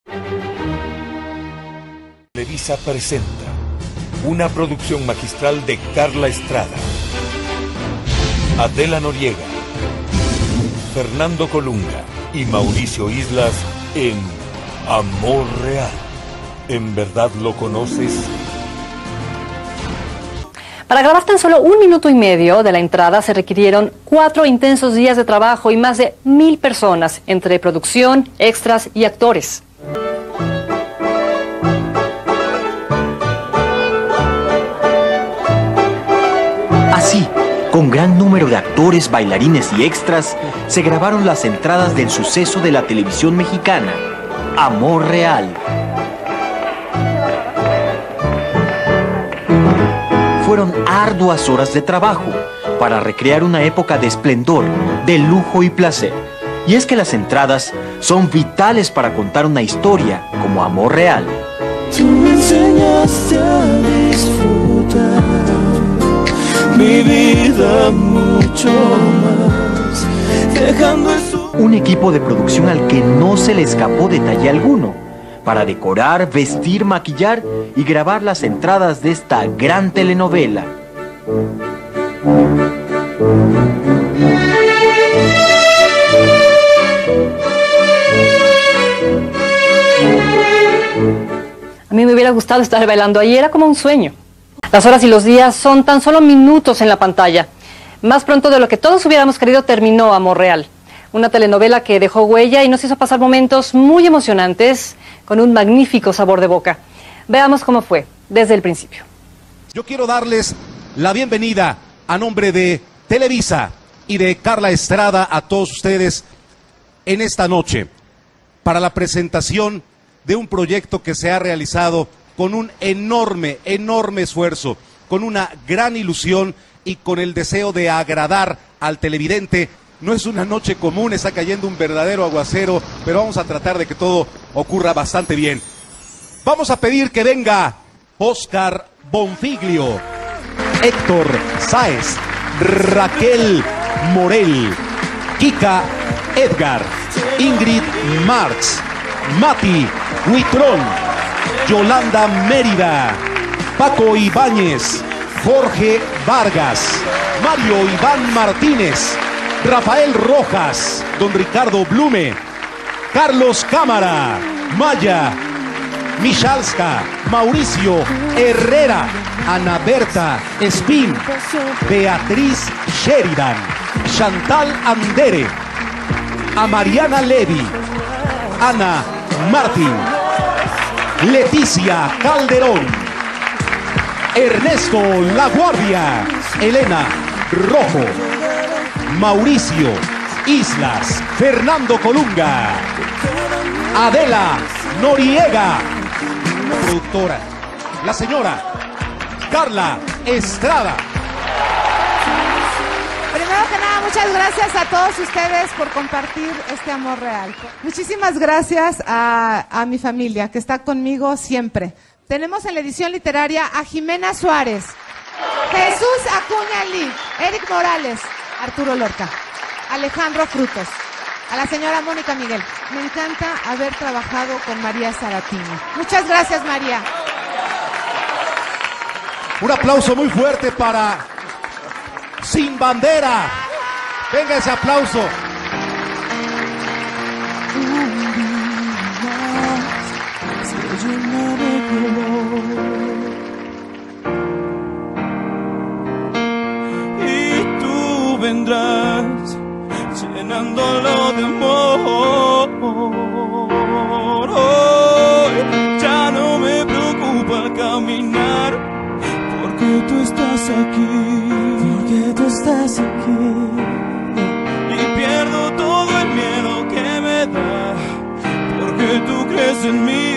Televisa presenta una producción magistral de Carla Estrada, Adela Noriega, Fernando Colunga y Mauricio Islas en Amor Real. ¿En verdad lo conoces? Para grabar tan solo 1 minuto y medio de la entrada se requirieron 4 intensos días de trabajo y más de 1000 personas, entre producción, extras y actores. Así, con gran número de actores, bailarines y extras, se grabaron las entradas del suceso de la televisión mexicana, Amor Real. Fueron arduas horas de trabajo para recrear una época de esplendor, de lujo y placer. Y es que las entradas son vitales para contar una historia como Amor Real. Tú me enseñaste a disfrutar mi vida mucho más, dejando un equipo de producción al que no se le escapó detalle alguno, para decorar, vestir, maquillar y grabar las entradas de esta gran telenovela. A mí me hubiera gustado estar bailando ahí, era como un sueño. Las horas y los días son tan solo minutos en la pantalla. Más pronto de lo que todos hubiéramos querido terminó Amor Real. Una telenovela que dejó huella y nos hizo pasar momentos muy emocionantes con un magnífico sabor de boca. Veamos cómo fue desde el principio. Yo quiero darles la bienvenida a nombre de Televisa y de Carla Estrada a todos ustedes en esta noche para la presentación de un proyecto que se ha realizado con un enorme esfuerzo, con una gran ilusión y con el deseo de agradar al televidente. No es una noche común, está cayendo un verdadero aguacero, pero vamos a tratar de que todo ocurra bastante bien. Vamos a pedir que venga Oscar Bonfiglio, Héctor Sáez, Raquel Morel, Kika Edgar, Ingrid Marx, Mati Huitrón, Yolanda Mérida, Paco Ibáñez, Jorge Vargas, Mario Iván Martínez, Rafael Rojas, don Ricardo Blume, Carlos Cámara, Maya Michalska, Mauricio Herrera, Ana Berta Espín, Beatriz Sheridan, Chantal Andere, a Mariana Levy, Ana Martín, Leticia Calderón, Ernesto Laguardia, Elena Rojo, Mauricio Islas, Fernando Colunga, Adela Noriega, productora, la señora Carla Estrada. Primero que nada, muchas gracias a todos ustedes por compartir este amor real. Muchísimas gracias a mi familia que está conmigo siempre. Tenemos en la edición literaria a Jimena Suárez, Jesús Acuña Lee, Eric Morales, Arturo Lorca, Alejandro Frutos, a la señora Mónica Miguel. Me encanta haber trabajado con María Saratini. Muchas gracias, María. Un aplauso muy fuerte para Sin Bandera. Venga ese aplauso. Y tú vendrás llenándolo de amor. Hoy ya no me preocupa caminar, porque tú estás aquí, porque tú estás aquí. Y pierdo todo el miedo que me da, porque tú crees en mí.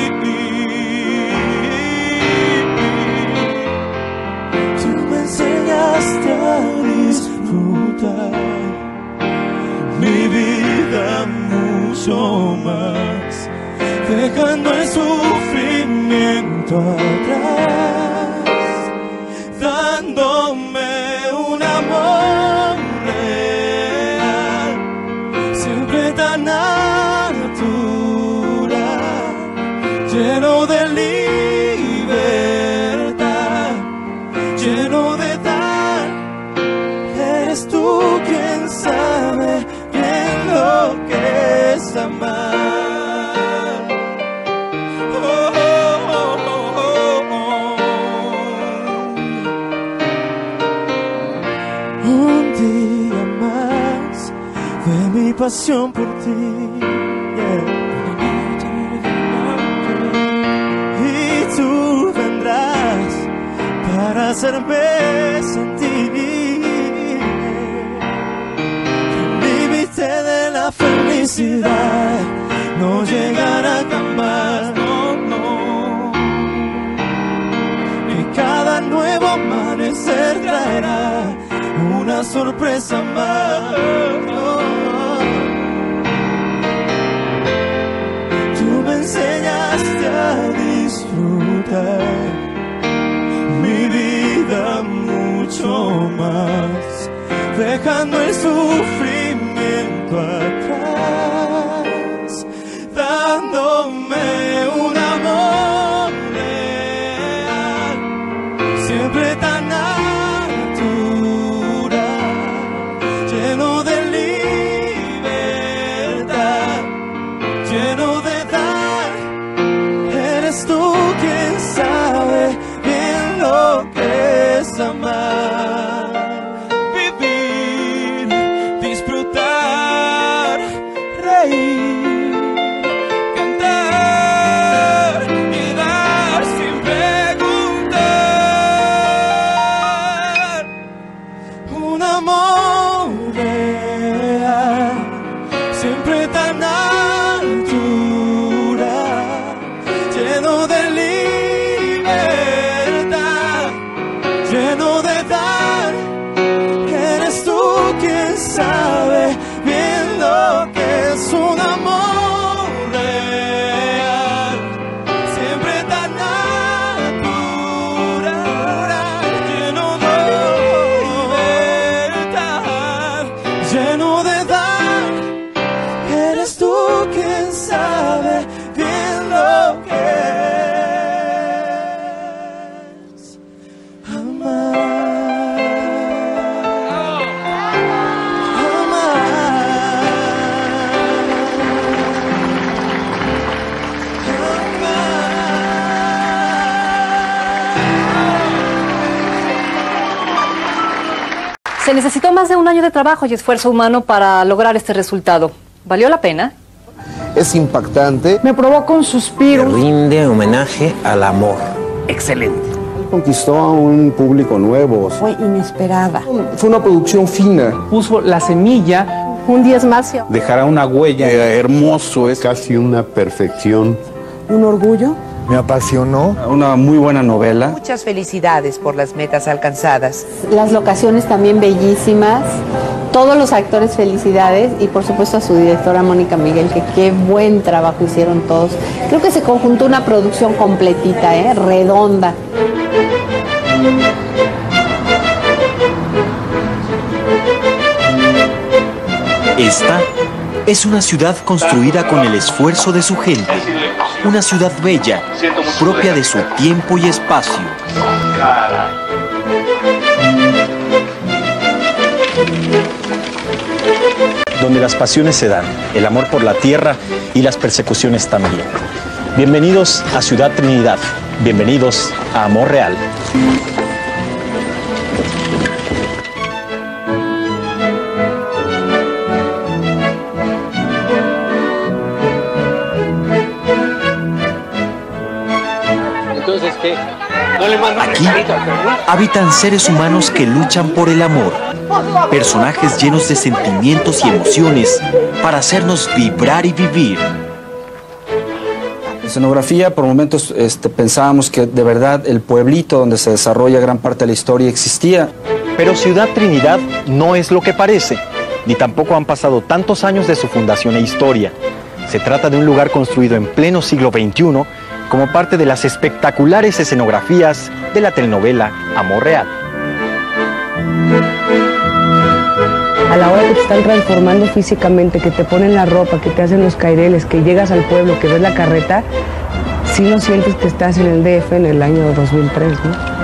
Tú me enseñaste a disfrutar mi vida mucho más, dejando el sufrimiento atrás, dándome un amor real, siempre tan natural. lleno de libertad, lleno de dar. Eres tú quien sabe bien lo que es amar. Oh, oh, oh, oh, oh. Un día más fue mi pasión por ti, yeah. Y tú vendrás para hacerme sentir el límite de la felicidad no llegará jamás, no, no. Y cada nuevo amanecer traerá una sorpresa más. Tú me enseñaste a disfrutar mi vida mucho más, dejando el sufrimiento atrás, dándome un amor real, siempre tan natural, lleno de libertad, lleno de dar. Eres tú quien sabe bien lo que es amar, vivir, disfrutar, reír, cantar y dar sin preguntar. Un amor real, siempre tan natural, lleno de libertad, lleno de dar. Eres tú quien sabe bien lo que es un amor real, siempre tan natural, lleno de libertad, lleno de dar. Eres tú quien sabe bien lo que es amar. Se necesitó más de un año de trabajo y esfuerzo humano para lograr este resultado. ¿Valió la pena? Es impactante. Me provoca un suspiro. Rinde homenaje al amor. Excelente. Conquistó a un público nuevo. Fue inesperada. Fue una producción fina. Puso la semilla. Un diez más. Dejará una huella. Hermoso, es casi una perfección. Un orgullo. Me apasionó. Una muy buena novela. Muchas felicidades por las metas alcanzadas. Las locaciones también bellísimas, todos los actores felicidades y por supuesto a su directora Mónica Miguel, que qué buen trabajo hicieron todos. Creo que se conjuntó una producción completita, redonda. Esta es una ciudad construida con el esfuerzo de su gente. Una ciudad bella, propia de su tiempo y espacio. Donde las pasiones se dan, el amor por la tierra y las persecuciones también. Bienvenidos a Ciudad Trinidad, bienvenidos a Amor Real. Aquí habitan seres humanos que luchan por el amor, personajes llenos de sentimientos y emociones para hacernos vibrar y vivir. La escenografía, por momentos pensábamos que de verdad el pueblito donde se desarrolla gran parte de la historia existía. Pero Ciudad Trinidad no es lo que parece, ni tampoco han pasado tantos años de su fundación e historia. Se trata de un lugar construido en pleno siglo XXI como parte de las espectaculares escenografías de la telenovela Amor Real. A la hora que te están transformando físicamente, que te ponen la ropa, que te hacen los caireles, que llegas al pueblo, que ves la carreta, sí no sientes que estás en el DF en el año 2003, ¿no?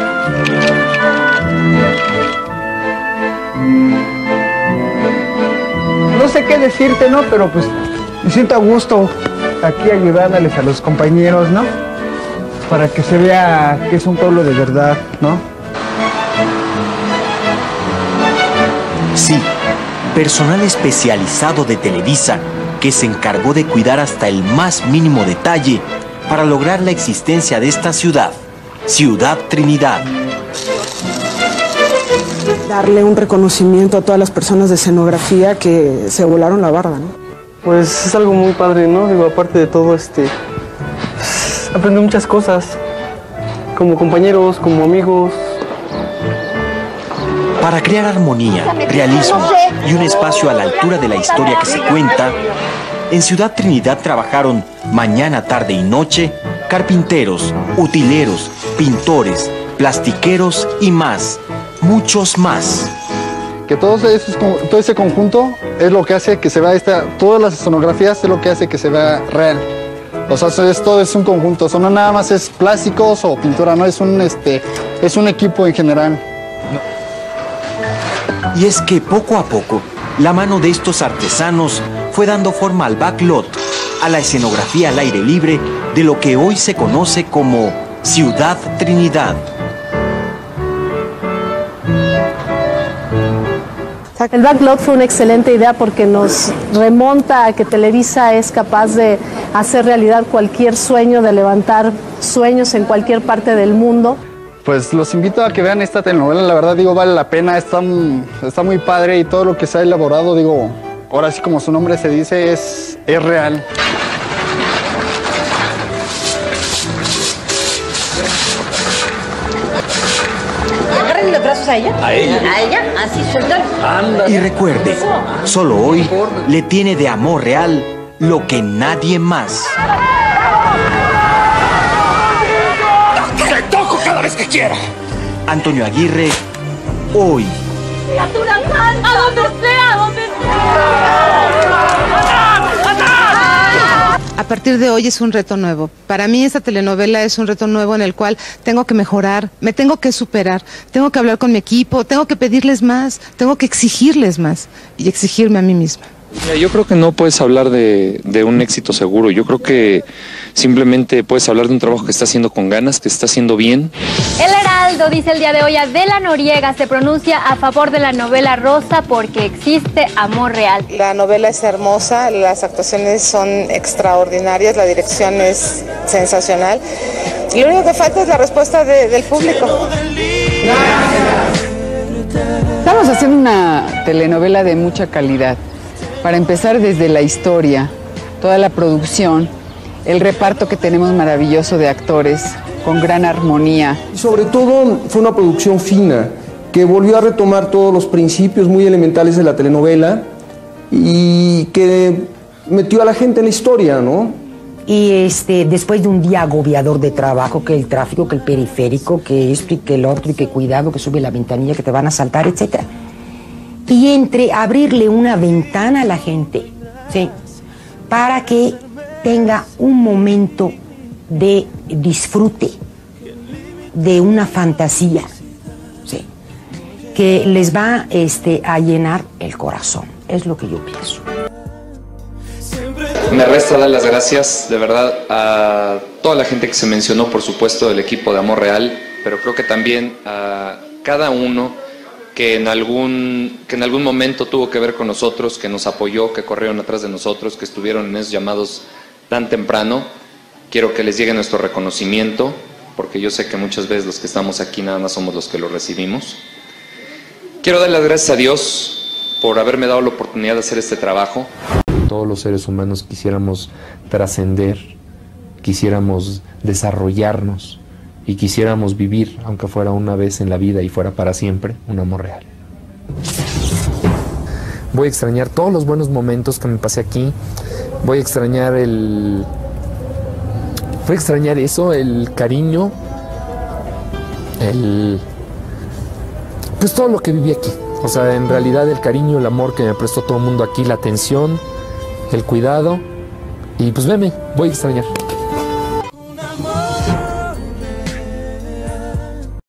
No sé qué decirte, ¿no? Pero pues me siento a gusto aquí ayudándoles a los compañeros, ¿no? Para que se vea que es un pueblo de verdad, ¿no? Sí, personal especializado de Televisa que se encargó de cuidar hasta el más mínimo detalle para lograr la existencia de esta ciudad, Ciudad Trinidad. Darle un reconocimiento a todas las personas de escenografía que se volaron la barda, ¿no? Pues es algo muy padre, ¿no? Digo, aparte de todo, aprendí muchas cosas, como compañeros, como amigos. Para crear armonía, realismo y un espacio a la altura de la historia que se cuenta, en Ciudad Trinidad trabajaron mañana, tarde y noche carpinteros, utileros, pintores, plastiqueros y más, muchos más. Que todo ese conjunto es lo que hace que se vea todas las escenografías es lo que hace que se vea real. O sea, todo es un conjunto, o sea, no nada más es plásticos o pintura, no es un equipo en general. Y es que poco a poco, la mano de estos artesanos fue dando forma al backlot, a la escenografía al aire libre de lo que hoy se conoce como Ciudad Trinidad. El backlot fue una excelente idea porque nos remonta a que Televisa es capaz de hacer realidad cualquier sueño, de levantar sueños en cualquier parte del mundo. Pues los invito a que vean esta telenovela, la verdad digo, vale la pena, está muy padre y todo lo que se ha elaborado, digo, ahora sí como su nombre se dice, es real. Agarren los brazos a ella. ¿A ella? A ella, así, suéltalo. Y recuerde, solo hoy le tiene de amor real lo que nadie más. ¡Te toco cada vez que quiera! Antonio Aguirre, hoy. ¡Criatura santa! ¡A donde sea, a donde sea! A partir de hoy es un reto nuevo. Para mí esta telenovela es un reto nuevo en el cual tengo que mejorar, me tengo que superar, tengo que hablar con mi equipo, tengo que pedirles más, tengo que exigirles más y exigirme a mí misma. Yo creo que no puedes hablar de un éxito seguro. Yo creo que simplemente puedes hablar de un trabajo que está haciendo con ganas, que está haciendo bien. El Heraldo dice el día de hoy: Adela Noriega se pronuncia a favor de la novela Rosa porque existe amor real. La novela es hermosa, las actuaciones son extraordinarias, la dirección es sensacional. Lo único que falta es la respuesta del público. Estamos haciendo una telenovela de mucha calidad. Para empezar, desde la historia, toda la producción, el reparto que tenemos maravilloso de actores, con gran armonía. Y sobre todo fue una producción fina, que volvió a retomar todos los principios muy elementales de la telenovela y que metió a la gente en la historia, ¿no? Y después de un día agobiador de trabajo, que el tráfico, que el periférico, que esto y que el otro, y que cuidado, que sube la ventanilla, que te van a asaltar, etc. Y entre abrirle una ventana a la gente, ¿sí?, para que tenga un momento de disfrute, de una fantasía, ¿sí?, que les va a llenar el corazón. Es lo que yo pienso. Me resta dar las gracias, de verdad, a toda la gente que se mencionó, por supuesto, del equipo de Amor Real, pero creo que también a cada uno que en algún momento tuvo que ver con nosotros, que nos apoyó, que corrieron atrás de nosotros, que estuvieron en esos llamados tan temprano. Quiero que les llegue nuestro reconocimiento, porque yo sé que muchas veces los que estamos aquí nada más somos los que lo recibimos. Quiero dar las gracias a Dios por haberme dado la oportunidad de hacer este trabajo. Todos los seres humanos quisiéramos trascender, quisiéramos desarrollarnos y quisiéramos vivir, aunque fuera una vez en la vida y fuera para siempre, un amor real. Voy a extrañar todos los buenos momentos que me pasé aquí. Voy a extrañar eso, el cariño, pues todo lo que viví aquí. O sea, en realidad el cariño, el amor que me prestó todo el mundo aquí, la atención, el cuidado. Y pues veme, voy a extrañar.